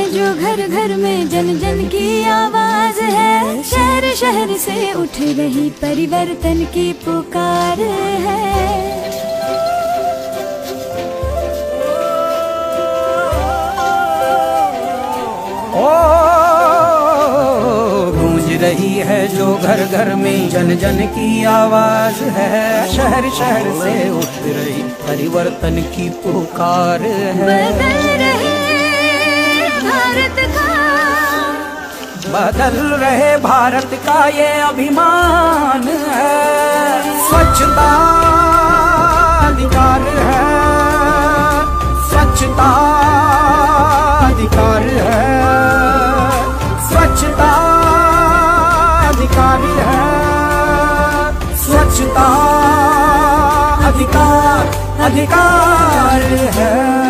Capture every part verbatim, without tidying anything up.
जो घर घर में जन जन की आवाज है। शहर शहर से उठ रही परिवर्तन की पुकार है। गूंज रही है जो घर घर में जन जन की आवाज है। शहर शहर से उठ रही परिवर्तन की पुकार है। बदल रहे भारत का, बदल रहे भारत का ये अभिमान है। स्वच्छता अधिकार है, स्वच्छता अधिकार है, स्वच्छता अधिकार है, स्वच्छता अधिकार अधिकार है।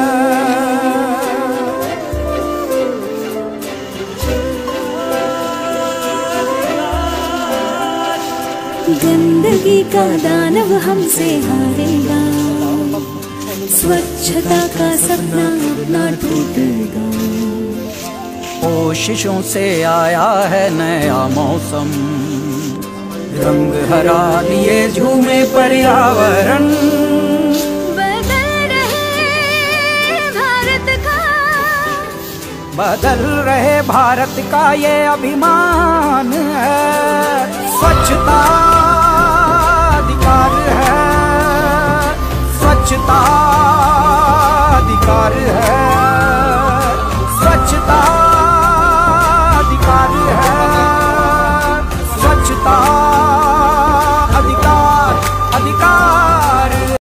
गंदगी का दानव हमसे हारेगा। स्वच्छता का सपना अपना टूटेगा। कोशिशों से आया है नया मौसम। रंग हरा लिए झूमे पर्यावरण। बदल रहे भारत का, बदल रहे भारत का ये अभिमान है। स्वच्छता अधिकार है, स्वच्छता अधिकार है, स्वच्छता अधिकार है, स्वच्छता